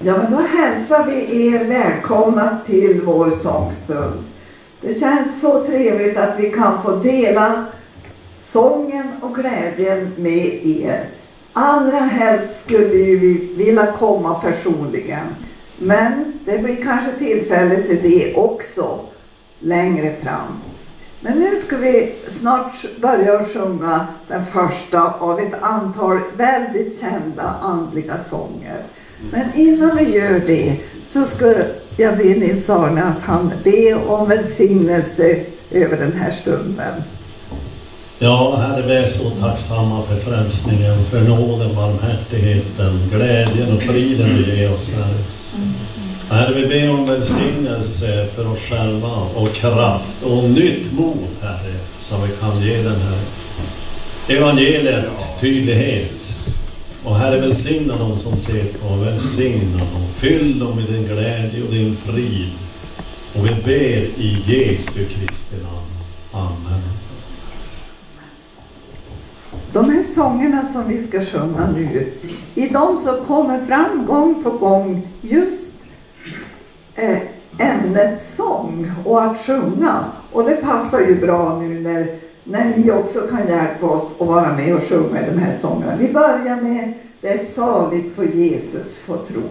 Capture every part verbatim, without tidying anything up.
Ja, men då hälsar vi er välkomna till vår sångstund. Det känns så trevligt att vi kan få dela sången och glädjen med er. Allra helst skulle ju vi vilja komma personligen. Men det blir kanske tillfälle till det också längre fram. Men nu ska vi snart börja sjunga den första av ett antal väldigt kända andliga sånger. Men innan vi gör det så ska jag be Nils Arne att han ber om välsignelse över den här stunden. Ja, Herre, vi är så tacksamma för frälsningen, för nåden, barmhärtigheten, glädjen och friden du ger oss, Herre. Herre, vi ber om välsignelse för oss själva och kraft och nytt mod, Herre, så vi kan ge den här evangeliet tydlighet. Och Herre, välsigna dem som ser på, välsigna dem, fyll dem med din glädje och din frid. Och vi ber i Jesu Kristi namn. Amen. De här sångerna som vi ska sjunga nu, i dem så kommer fram gång på gång just eh, ämnet sång och att sjunga. Och det passar ju bra nu när, när ni också kan hjälpa oss att vara med och sjunga de här sångerna. Vi börjar med det är saligt på Jesus få tro.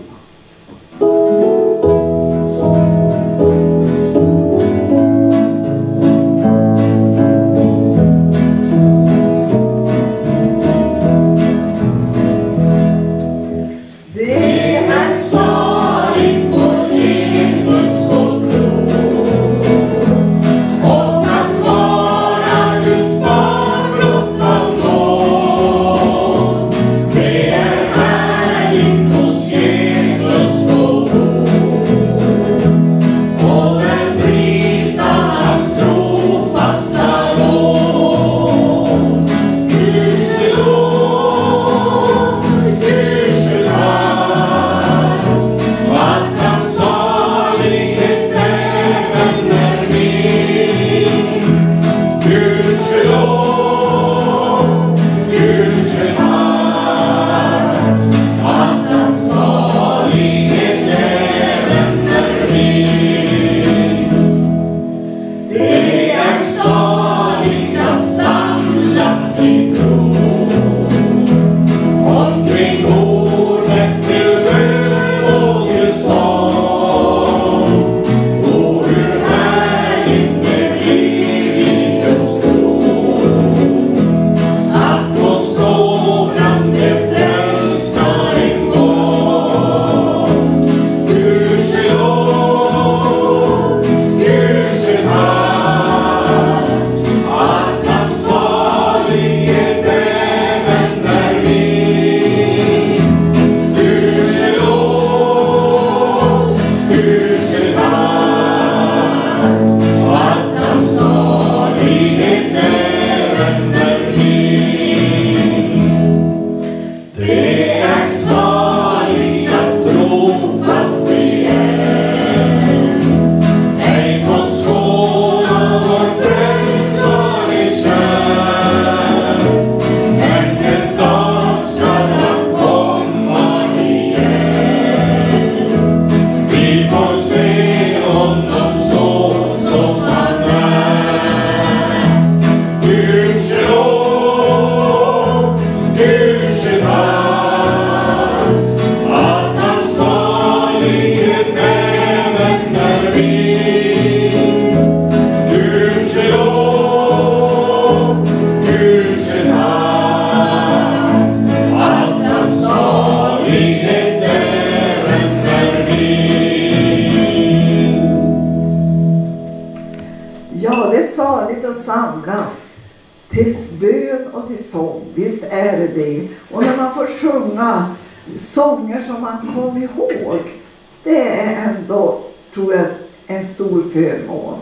Sånger som man kommer ihåg, det är ändå, tror jag, en stor förmån.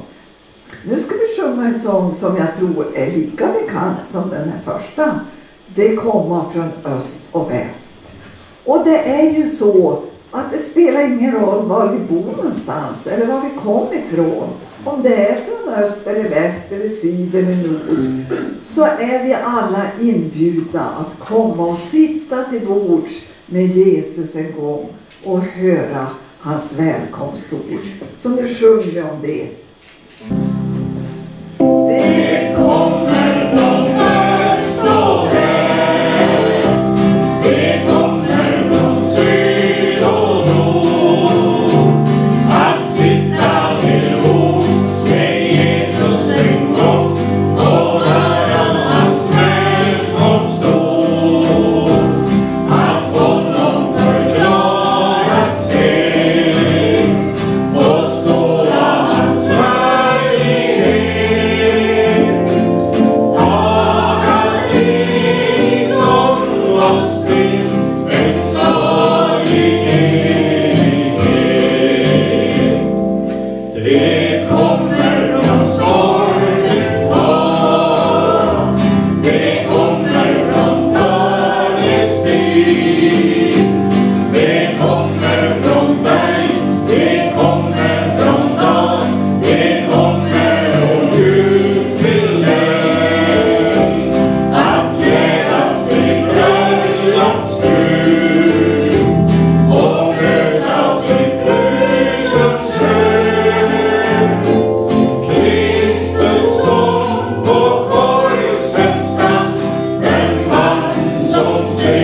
Nu ska vi sjunga en sång som jag tror är lika bekant som den här första. Det kommer från öst och väst. Och det är ju så att det spelar ingen roll var vi bor någonstans eller var vi kommer ifrån. Om det är från öst eller väst eller syd eller nord, så är vi alla inbjudna att komma och sitta till bords med Jesus en gång och höra hans välkomstord. Så nu sjunger vi om det. Det kommer från öst och väst, det kommer från syd och nord, att sitta till ord med Jesus en gång och höra hans välkomstord, att honom förklarat sig och skåda hans härlighet. Taga dit som oss till en salig evighet. Det kommer från sorgligt hav, det kommer från törnestid, det kommer från berg, det kommer från dal, det kommer och ut till dig, att klädas i bröllopsbrud och mötas i brudgumskön. Kristus såg på korsets stam, den man som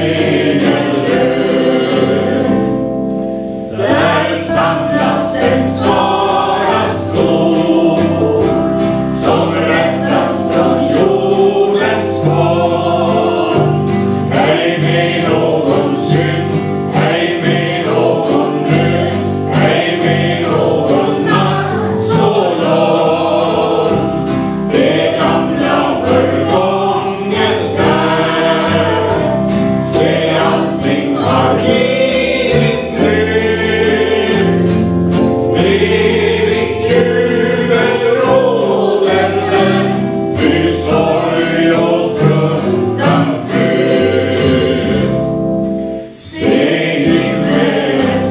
segerröd. Där samlas en skara stor, som räddats från jordens kval. Ej med någon synd, ej med någon nöd, ej med någon natt så lång. Det gamla förgånget där, se allting har blivit nytt. Evigt jubel råder där, ty sorg och fruktan flytt. Se himmelens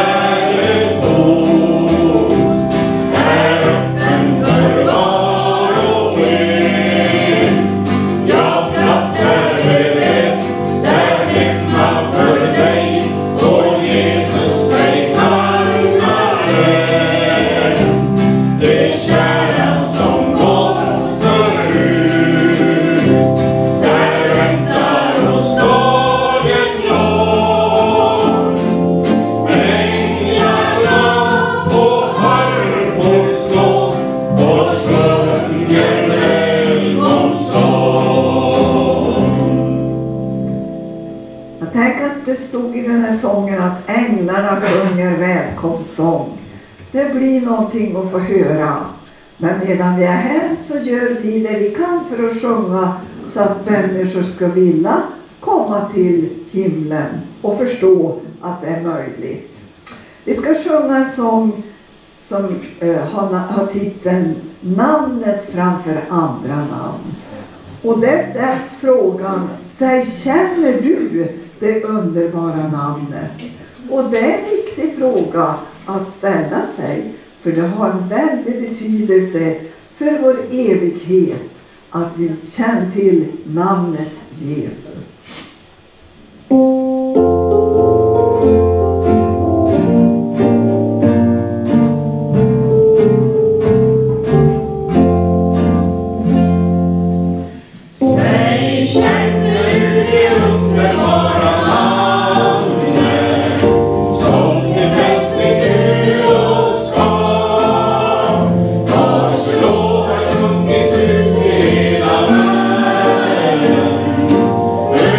pärleport är öppen för var och en. Ja, plats är beredd där hemma för dig, och Jesus dig kallar än. Det kära som gått förut, där väntar oss dagen lång. Änglarna på harpor slå och sjunger välkomstsång. Jag tänker att det stod i den här sången att änglarna sjunger välkomstsång. Det blir någonting att få höra. Men medan vi är här så gör vi det vi kan för att sjunga så att människor ska vilja komma till himlen och förstå att det är möjligt. Vi ska sjunga en sång som eh, har, har titeln Namnet framför andra namn. Och där ställs frågan, säg, känner du det underbara namnet? Och det är en viktig fråga att ställa sig, för det har en väldig betydelse för vår evighet att vi känner till namnet Jesus. Säg, känner du det underbara namnet, som till frälsning du oss gav, vars lov har sjungits ut i hela världen.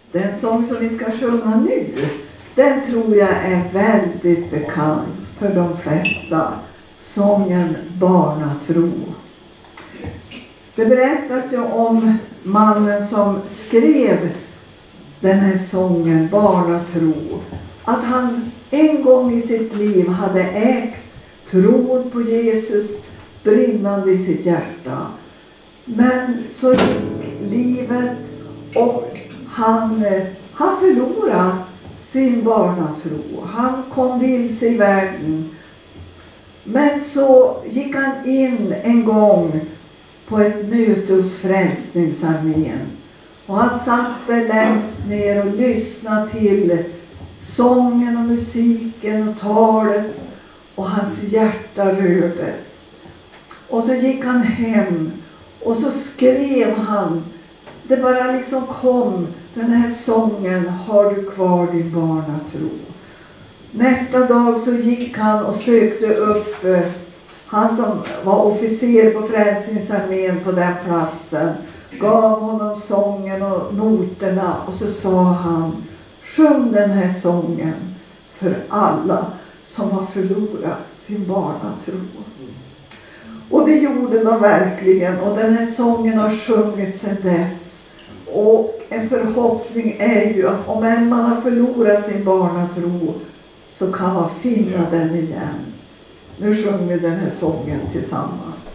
Den sång som vi ska sjunga nu, den tror jag är väldigt bekant för de flesta. Sången Barnatro. Det berättas ju om mannen som skrev den här sången Barnatro. Att han en gång i sitt liv hade ägt tron på Jesus brinnande i sitt hjärta. Men så gick livet och han, han förlorade sin barnatro. Han kom vilse i världen. Men så gick han in en gång på ett möte hos Frälsningsarmén. Och han satt där längst ner och lyssnade till sången och musiken och talet. Och hans hjärta rördes. Och så gick han hem och så skrev han. Det bara liksom kom den här sången, har du kvar din barnatro. Nästa dag så gick han och sökte upp eh, han som var officer på Frälsningsarmén på den platsen. Gav honom sången och noterna och så sa han, sjung den här sången för alla som har förlorat sin barnatro. Och det gjorde de verkligen, och den här sången har sjungits sedan dess. Och en förhoppning är ju att om en man har förlorat sin barnatro så kan man finna den igen. Nu sjunger vi den här sången tillsammans.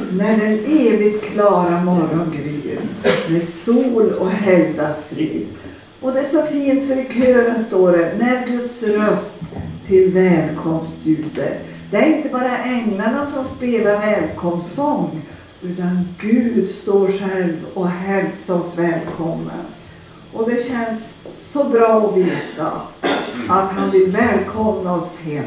när den evigt klara morgon gryr med sol och helgdagsfrid. Och det är så fint, för i kören står det: när Guds röst till välkomst ljuder. Det är inte bara änglarna som spelar välkomstsång, utan Gud står själv och hälsar oss välkommen. Och det känns så bra att veta att han vill välkomna oss hem.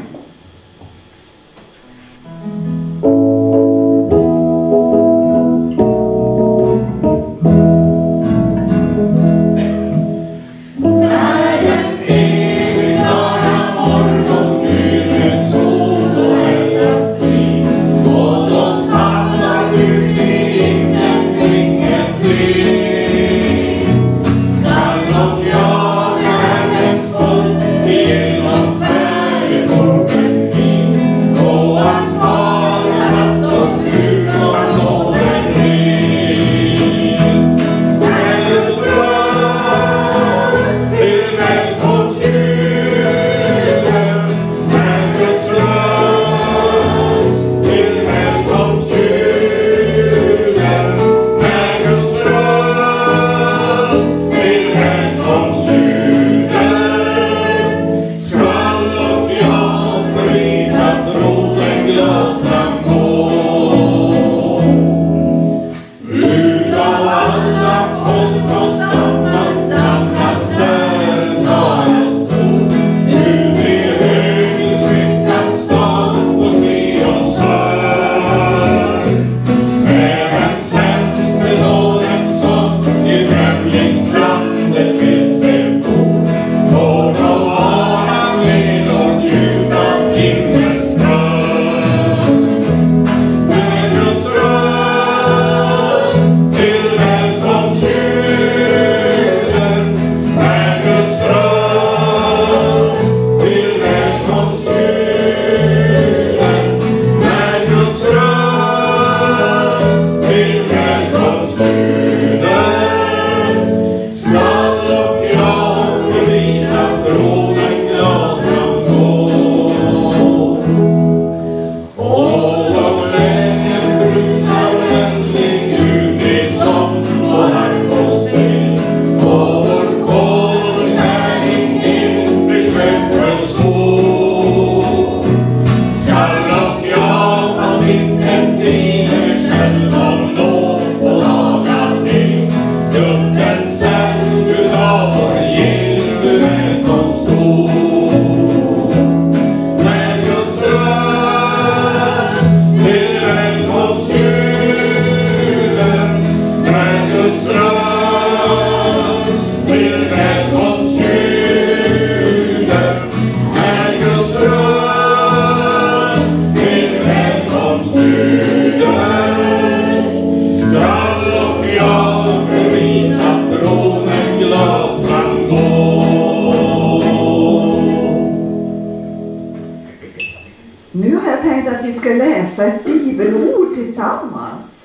Ett bibelord tillsammans.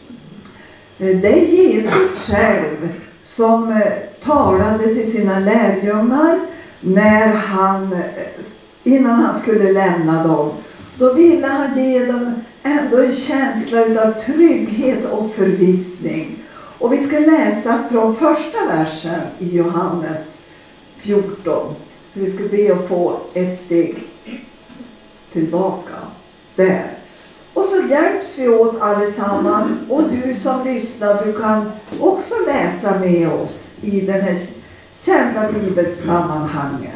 Det är Jesus själv som talade till sina lärjungar när han, innan han skulle lämna dem. Då ville han ge dem ändå en känsla av trygghet och förvissning. Och vi ska läsa från första versen i Johannes fjorton. Så vi ska be att få ett steg tillbaka där. Och så hjälps vi åt allesammans, och du som lyssnar, du kan också läsa med oss i den här kända bibelsammanhanget.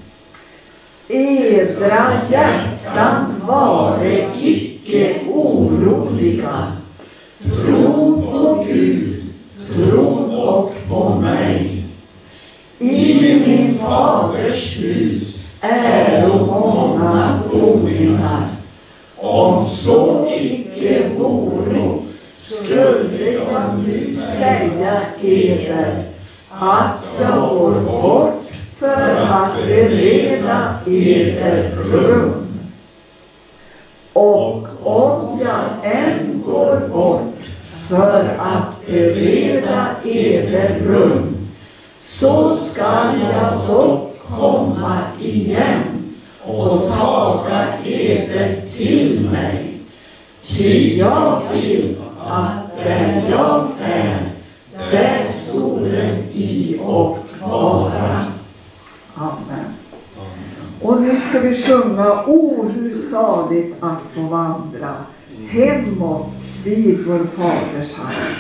Edra hjärtan vare icke oroliga. Tro på Gud, tro och på mig. I min faders hus är många boningar. Om så icke vore, skulle jag nu säga eder att jag går bort för att bereda eder rum. Och om jag än går bort för att bereda eder rum, så skall jag dock komma igen och taga eder till mig. Ty Ty jag vill att där jag är, där skolen i och vara. Amen. Och nu ska vi sjunga O hur saligt att få vandra hemåt vid vår faders hand.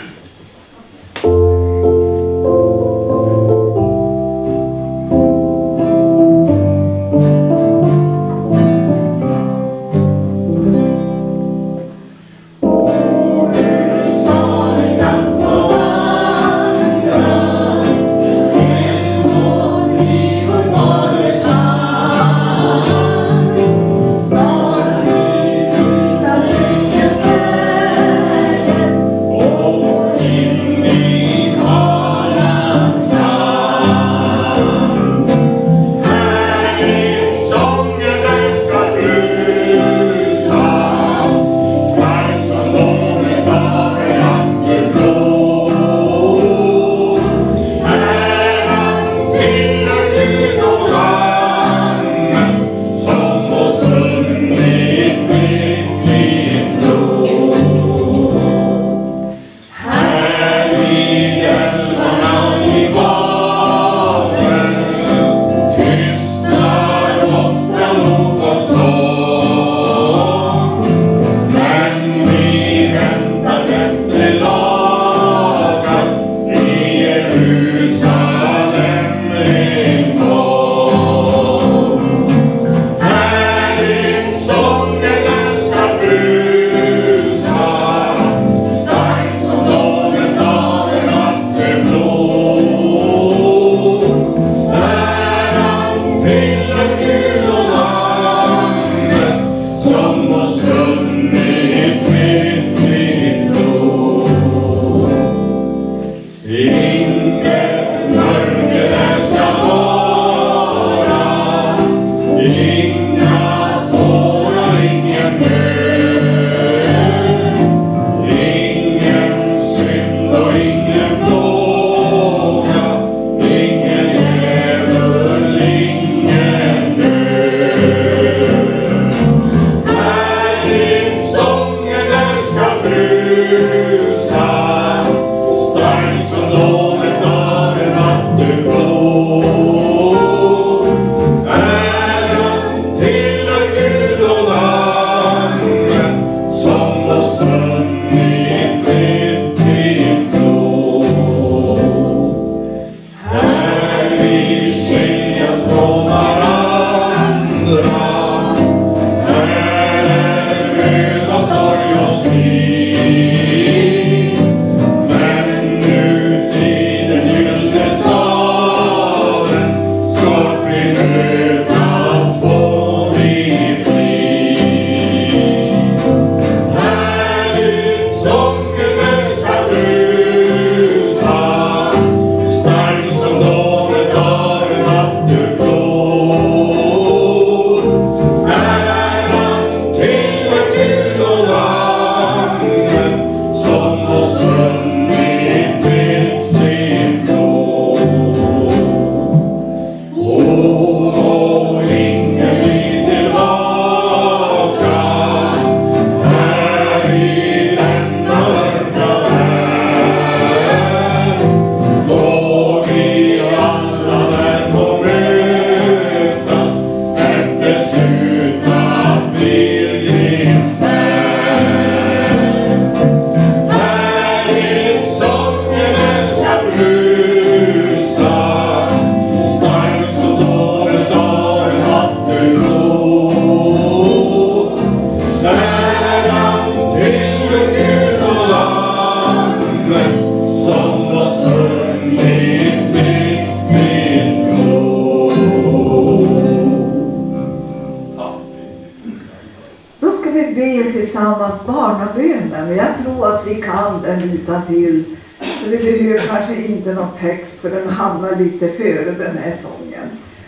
tillsammans barnabönen. Jag tror att vi kan den utan till. Så vi behöver kanske inte någon text för den hamnar lite före den här sången.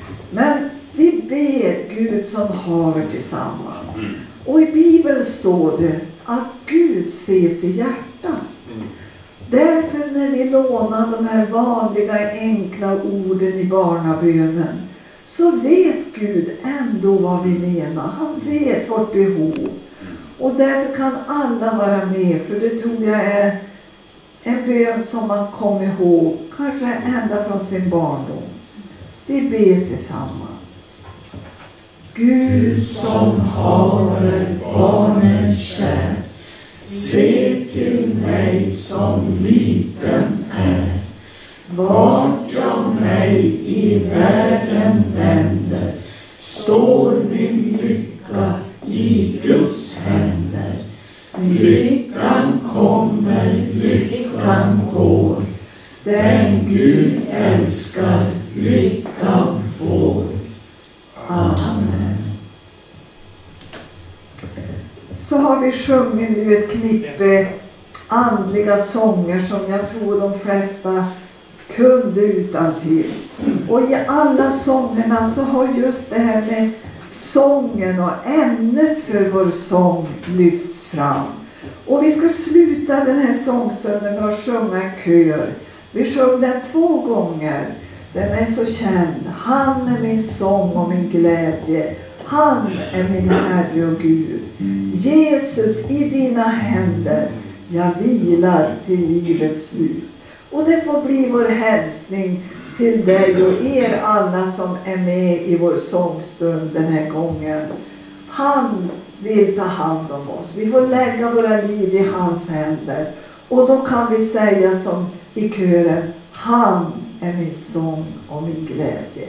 Men vi ber Gud som haver tillsammans. Mm. Och i Bibeln står det att Gud ser till hjärtat. Mm. Därför när vi lånar de här vanliga enkla orden i barnabönen så vet Gud ändå vad vi menar. Han vet vårt behov. Och därför kan alla vara med, för det tror jag är en bön som man kommer ihåg, kanske ända från sin barndom. Vi ber tillsammans. Gud som haver barnen kär, se till mig som liten är. Vart jag mig i världen vänder, står min lycka i Guds händer. Lyckan kommer, lyckan går, den Gud älskar, lyckan får. Amen. Så har vi sjungit nu ett knippe andliga sånger som jag tror de flesta kunde utan till. Och i alla sångerna så har just det här med sången och ämnet för vår sång lyfts fram. Och vi ska sluta den här sångstunden med att sjunga kör. Vi sjöng den två gånger. Den är så känd. Han är min sång och min glädje. Han är min Herre och Gud. Jesus, i dina händer jag vilar till livets slut. Och det får bli vår hälsning till dig och er alla som är med i vår sångstund den här gången. Han vill ta hand om oss. Vi får lägga våra liv i hans händer. Och då kan vi säga som i kören: han är min sång och min glädje.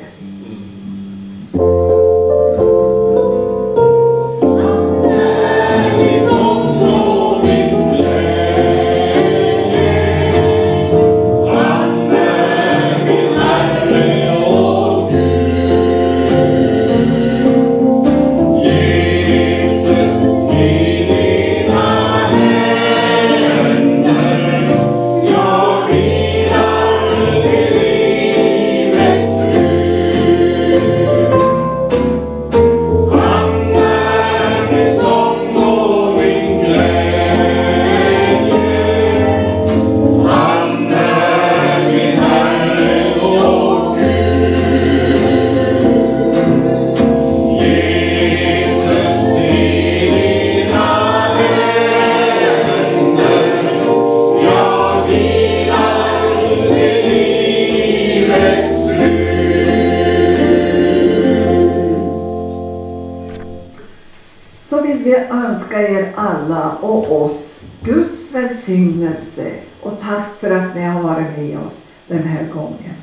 Alla och oss Guds välsignelse och tack för att ni har varit med oss den här gången.